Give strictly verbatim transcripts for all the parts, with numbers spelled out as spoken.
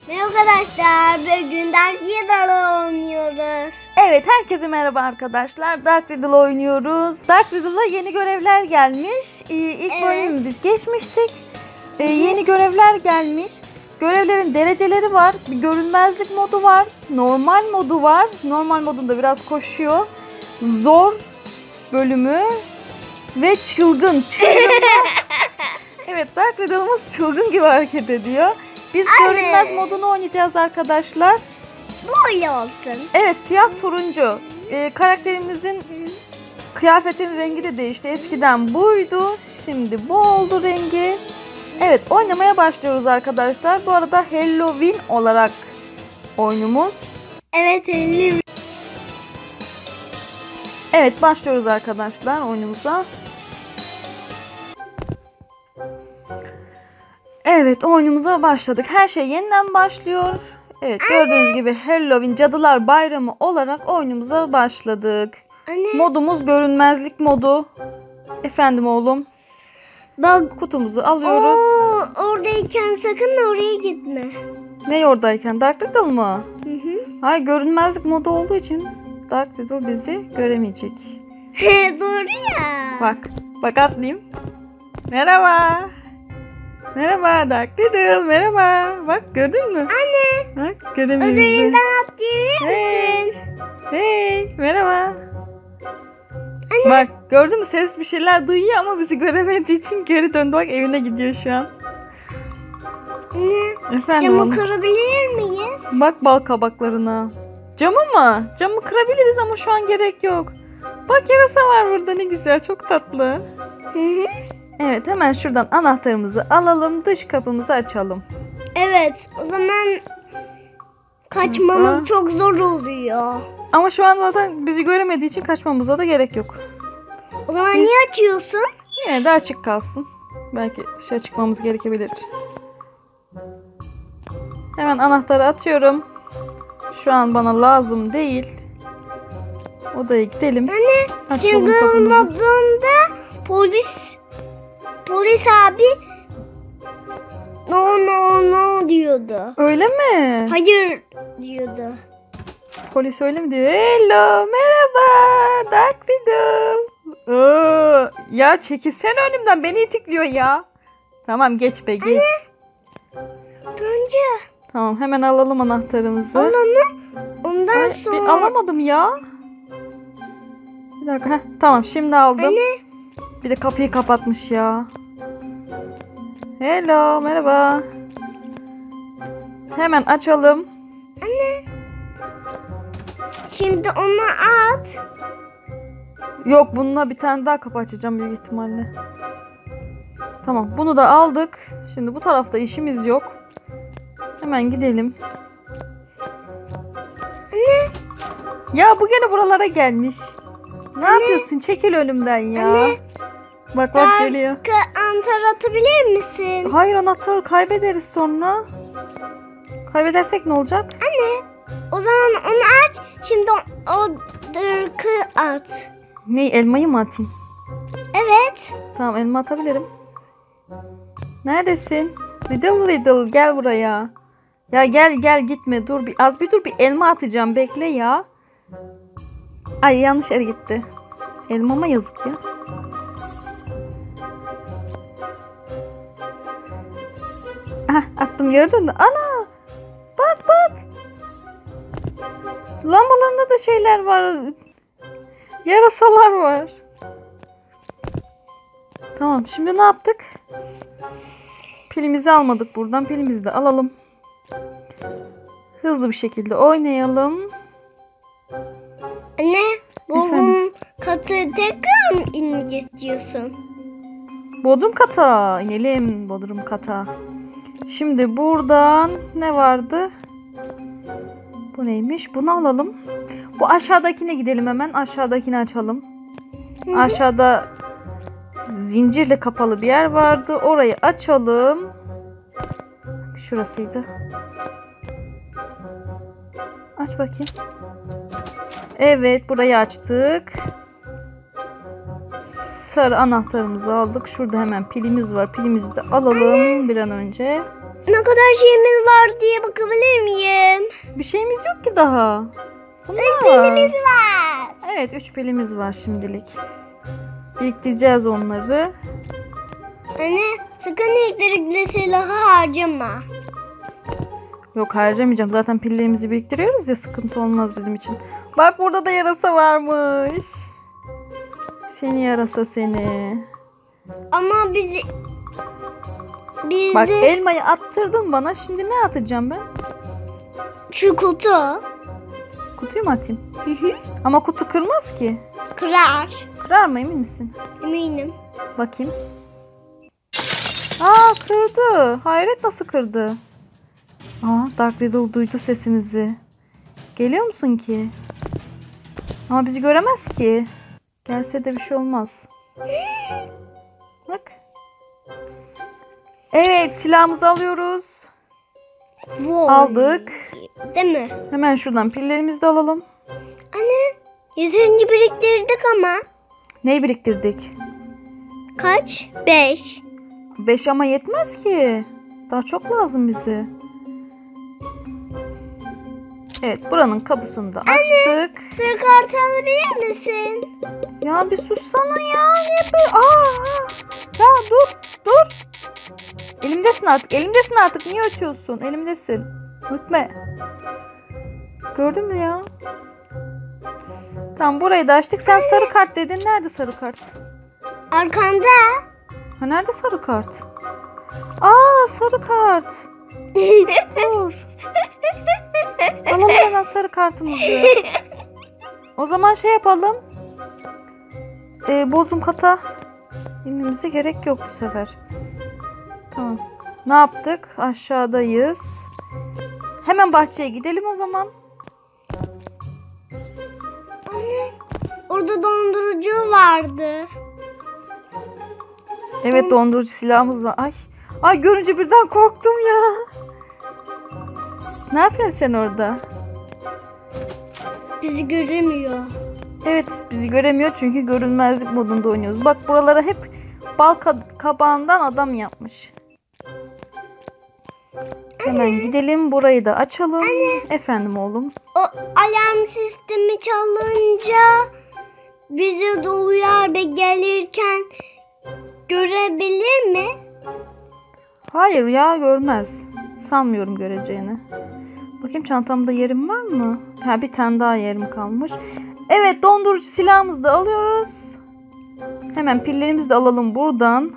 Merhaba arkadaşlar, bugün Dark Riddle oynuyoruz. Evet, herkese merhaba arkadaşlar. Dark Riddle oynuyoruz. Dark Riddle'a yeni görevler gelmiş. Ee, ilk Evet. bölümü biz geçmiştik. Ee, yeni görevler gelmiş. Görevlerin dereceleri var. Bir görünmezlik modu var. Normal modu var. Normal modunda biraz koşuyor. Zor bölümü ve çılgın. Çılgın. Evet, Dark Riddle'ımız çılgın gibi hareket ediyor. Biz Anne. görünmez modunu oynayacağız arkadaşlar. Böyle olsun. Evet, siyah turuncu. Ee, karakterimizin kıyafetinin rengi de değişti. Eskiden buydu. Şimdi bu oldu rengi. Evet, oynamaya başlıyoruz arkadaşlar. Bu arada Halloween olarak oyunumuz. Evet, elli. Evet, başlıyoruz arkadaşlar oyunumuza. Evet, oyunumuza başladık. Her şey yeniden başlıyor. Evet, gördüğünüz gibi Halloween Cadılar Bayramı olarak oyunumuza başladık. Anne. Modumuz görünmezlik modu. Efendim oğlum. Bak. Kutumuzu alıyoruz. Oo, oradayken sakın oraya gitme. Ne oradayken? Dark Riddle mı? Hı hı. Hayır, görünmezlik modu olduğu için Dark Riddle bizi göremeyecek. Doğru ya. Bak. Bak atlayayım. Merhaba. Merhaba Dark Riddle. Merhaba. Bak gördün mü? Anne. Bak göremiyor bizi. Ödülünden atlayabilir Hey. misin? Hey. Merhaba. Anne. Bak gördün mü, ses bir şeyler duyuyor ama bizi göremediği için geri döndü, bak evine gidiyor şu an. Anne. Efendim Camı oğlum. kırabilir miyiz? Bak bal kabaklarına. Camı mı? Camı kırabiliriz ama şu an gerek yok. Bak yarasa var burada, ne güzel, çok tatlı. Hı hı. Evet, hemen şuradan anahtarımızı alalım, dış kapımızı açalım. Evet, o zaman kaçmamız Aa. çok zor oluyor. Ama şu an zaten bizi göremediği için kaçmamıza da gerek yok. O zaman Biz- niye açıyorsun? Yine de açık kalsın. Belki dışarı çıkmamız gerekebilir. Hemen anahtarı atıyorum. Şu an bana lazım değil. Odaya gidelim. Anne, Açalım Jingle kapımızı. modunda polis polis abi no no no diyordu. Öyle mi? Hayır diyordu. Polis öyle mi diyor? Hello, merhaba, Dark Riddle. Oo, ya çekilsene önümden, beni itikliyor ya. Tamam, geç be geç. Turuncu. Tamam, hemen alalım anahtarımızı. Al onu. Ondan Ay, sonra. bir alamadım ya. Bir dakika. Heh, tamam, şimdi aldım. Anne. Bir de kapıyı kapatmış ya. Hello, merhaba. Hemen açalım. Anne. Şimdi onu at. Yok, bununla bir tane daha kapı açacağım büyük ihtimalle. Tamam, bunu da aldık. Şimdi bu tarafta işimiz yok. Hemen gidelim. Anne. Ya bu gene buralara gelmiş. Ne yapıyorsun? Çekil önümden ya. Anne. Bak bak geliyor. Ka- Anahtar atabilir misin? Hayır, anahtarı kaybederiz sonra. Kaybedersek ne olacak? Anne. O zaman onu aç. Şimdi o, o dırkı at. Ne, elmayı mı atayım? Evet. Tamam, elma atabilirim. Neredesin? Riddle Riddle, gel buraya. Ya gel gel, gitme, dur bir az bir dur, bir elma atacağım, bekle ya. Ay, yanlış yere gitti. Elmama yazık ya. Hah, attım, gördün mü? Ana! Bak bak! Lambalarında da şeyler var. Yarasalar var. Tamam, şimdi ne yaptık? Pilimizi almadık buradan. Pilimizi de alalım. Hızlı bir şekilde oynayalım. Anne. Bodrum Efendim? katı tekrar mı inmek istiyorsun? Bodrum kata. İnelim Bodrum kata. Şimdi buradan ne vardı? Bu neymiş? Bunu alalım. Bu aşağıdakine gidelim hemen. Aşağıdakini açalım. Hı hı. Aşağıda zincirle kapalı bir yer vardı. Orayı açalım. Şurasıydı. Aç bakayım. Evet, burayı açtık. Sarı anahtarımızı aldık. Şurada hemen pilimiz var. Pilimizi de alalım bir an önce. Ne kadar şeyimiz var diye bakabilir ki daha. Bunlar var. Pilimiz var. Evet, üç pilimiz var şimdilik. Biriktireceğiz onları. Anne sakın elektrikli silahı harcama. Yok, harcamayacağım. Zaten pillerimizi biriktiriyoruz ya, sıkıntı olmaz bizim için. Bak burada da yarasa varmış. Seni yarasa seni. Ama bizi... Bizi... Bak elmayı attırdın bana. Şimdi ne atacağım ben? Şu kutu. Kutuyu mu atayım? Hı hı. Ama kutu kırmaz ki. Kırar. Kırar mı, emin misin? Eminim. Bakayım. Aa, kırdı. Hayret, nasıl kırdı? Aa, Dark Riddle duydu sesimizi. Geliyor musun ki? Ama bizi göremez ki. Gelse de bir şey olmaz. Bak. Evet, silahımızı alıyoruz. Wow. Aldık. Değil mi? Hemen şuradan pillerimizi de alalım. Anne yeterince biriktirdik ama. Neyi biriktirdik? Kaç? Beş. Beş ama yetmez ki. Daha çok lazım bize. Evet, buranın kapısını da açtık. Sarı kartı alabilir misin? Ya bir sussana ya. Niye böyle? Aa, ya dur, dur. Elimdesin artık, elimdesin artık. Niye ötüyorsun? Elimdesin. Ötme. Gördün mü ya? Tamam, burayı da açtık. Sen sarı kart dedin. Nerede sarı kart? Arkanda. Ha, nerede sarı kart? Aa, sarı kart. Dur. Alalım hemen sarı kartımızı. O zaman şey yapalım. Ee, Bodrum kata inmemize gerek yok bu sefer. Tamam. Ne yaptık? Aşağıdayız. Hemen bahçeye gidelim o zaman. Anne orada dondurucu vardı. Evet, dondurucu silahımız var. Ay. Ay, görünce birden korktum ya. Ne yapıyorsun sen orada? Bizi göremiyor. Evet, bizi göremiyor çünkü görünmezlik modunda oynuyoruz. Bak, buralara hep bal ka- kabağından adam yapmış. Hemen gidelim, burayı da açalım. Efendim oğlum. O alarm sistemi çalınca bizi de uyar ve gelirken görebilir mi? Hayır ya, görmez. Sanmıyorum göreceğini. Bakayım çantamda yerim var mı? Ha, bir tane daha yerim kalmış. Evet, dondurucu silahımızı da alıyoruz. Hemen pillerimizi de alalım buradan.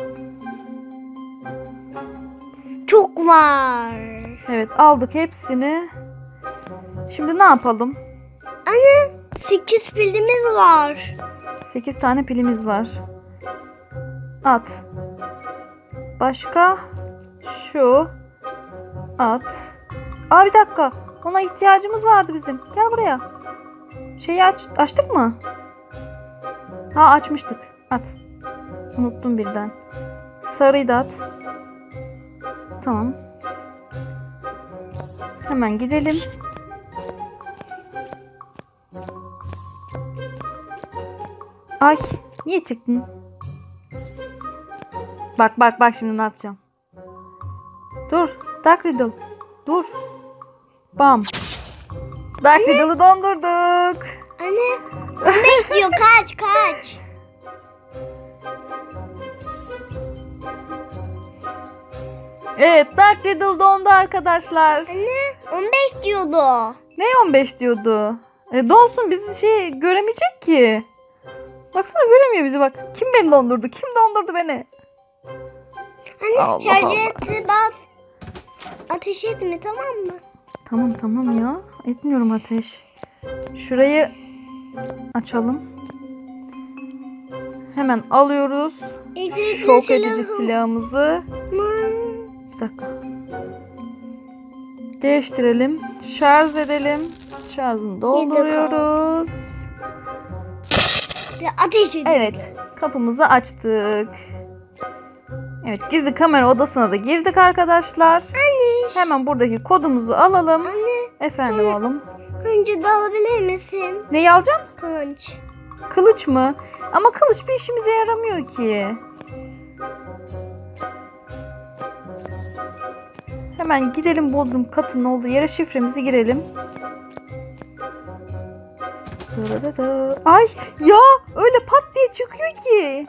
Çok var. Evet, aldık hepsini. Şimdi ne yapalım? Anne sekiz pilimiz var. sekiz tane pilimiz var. At. Başka? Şu. At. Aa, bir dakika. Ona ihtiyacımız vardı bizim. Gel buraya. Şeyi aç, açtık mı? Ha, açmıştık. At. Unuttum birden. Sarıyı da at. Tamam. Hemen gidelim. Ay, niye çıktın? Bak bak bak, şimdi ne yapacağım? Dur, Dark Riddle. Dur. Bam. Dark Riddle'ı dondurduk. Anne on beş diyor, kaç kaç. Evet, Dark Riddle dondu arkadaşlar. Anne on beş diyordu. Ne on beş diyordu? E, donsun, bizi şey göremeyecek ki. Baksana, göremiyor bizi bak. Kim beni dondurdu? Kim dondurdu beni? Anne Allah şarj Allah. etti bas. Ateş etme, tamam mı? Tamam tamam ya. Etmiyorum ateş. Şurayı açalım. Hemen alıyoruz. Elektrikli Şok edici silahı silahımızı. mı? Bir dakika. Değiştirelim. Şarj edelim. Şarjını dolduruyoruz. Ve ateş ediyor. Evet. Kapımızı açtık. Evet. Gizli kamera odasına da girdik arkadaşlar. Anne. Hemen buradaki kodumuzu alalım. Anne Efendim oğlum. kılıncı da alabilir misin? Neyi alacaksın? Kılıç. Kılıç mı? Ama kılıç bir işimize yaramıyor ki. Hemen gidelim Bodrum katının olduğu yere, şifremizi girelim. Dırırırı. Ay ya öyle pat diye çıkıyor ki.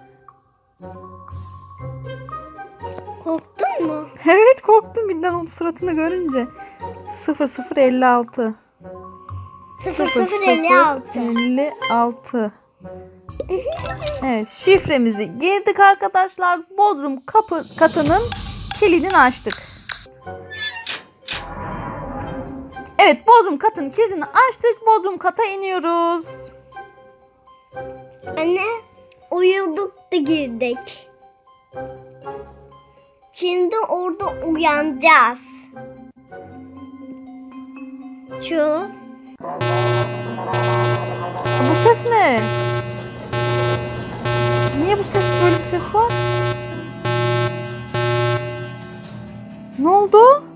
Korktun mu? Evet korktum birden onun suratını görünce. sıfır sıfır elli altı. sıfır sıfır elli altı. elli altı. Evet şifremizi girdik arkadaşlar. Bodrum kapı katının kilidini açtık. Evet Bodrum katının kilidini açtık. Bodrum kata iniyoruz. Anne uyuduk da girdik. Şimdi orada uyanacağız. Şu. Bu ses ne? Niye bu ses böyle bir ses var? Ne oldu?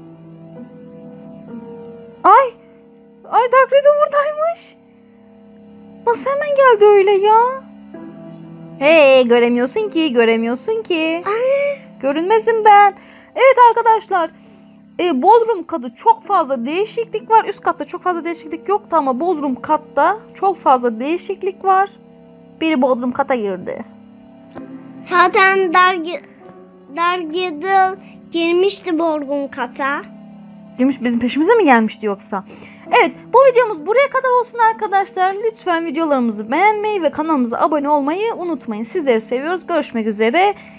Ay! Ay Dark Riddle buradaymış. Nasıl hemen geldi öyle ya? Hey göremiyorsun ki göremiyorsun ki. Anne. Görünmezim ben. Evet arkadaşlar. E, Bodrum katı çok fazla değişiklik var. Üst katta çok fazla değişiklik yoktu ama Bodrum katta çok fazla değişiklik var. Biri Bodrum kata girdi. Zaten dergi dergide girmişti Bodrum kata. Demiş bizim peşimize mi gelmişti yoksa? Evet bu videomuz buraya kadar olsun arkadaşlar. Lütfen videolarımızı beğenmeyi ve kanalımıza abone olmayı unutmayın. Sizleri seviyoruz. Görüşmek üzere.